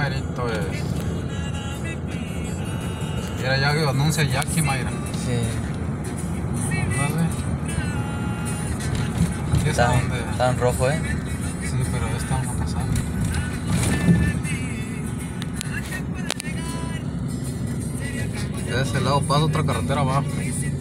merito es. Mira, ya que anuncia Jackie, Mayra. Sí. Ándale. ¿Qué es a dónde? Está en rojo, Sí, pero estamos a pasar. De ese lado pasa otra carretera abajo. No,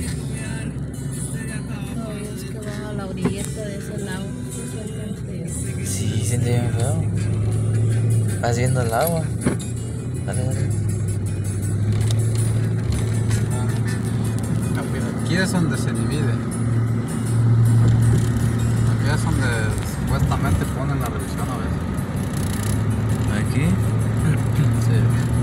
es que va a la orilleta de ese lado. Sí, siente bien feo. Vas viendo el agua. Dale, dale. Aquí es donde se divide. Aquí es donde supuestamente ponen la revisión a veces. ¿Aquí? Sí.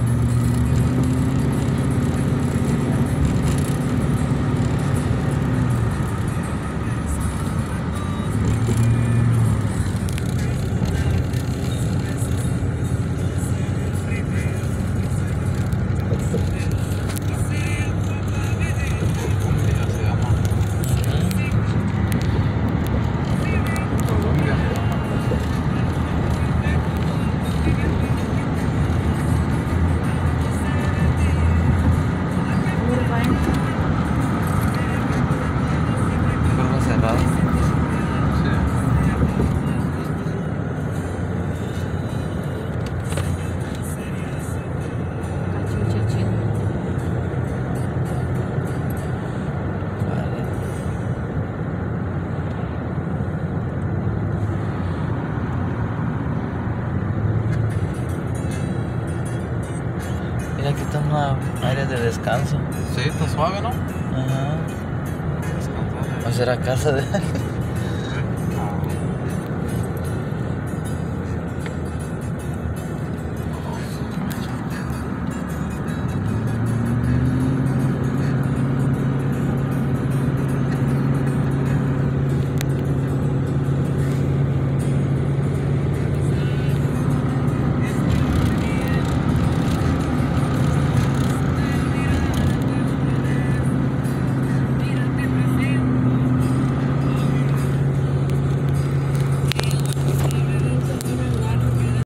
Mira, aquí está una área de descanso. Sí, está suave, ¿no? Ajá. Descansar. ¿O será casa de alguien?